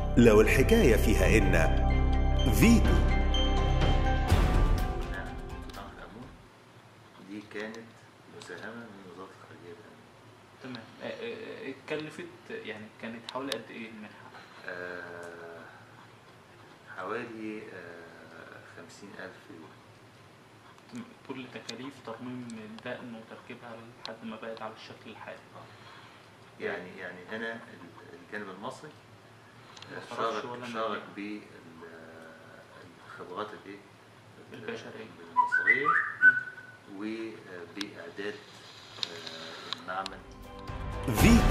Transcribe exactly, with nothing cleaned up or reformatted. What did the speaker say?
لو الحكاية فيها إن فيتو. دي كانت مساهمة من وزارة الخارجية الأمريكية. تمام. اتكلفت يعني كانت حوالي قد إيه المنحة؟ آه حوالي آه خمسين ألف يورو. كل تكاليف ترميم الدقن وتركيبها لحد ما بقت على الشكل الحالي. يعني يعني هنا الجانب المصري شارك شارك بالخبرات الايه البشريه المصريه وباعداد المعمل.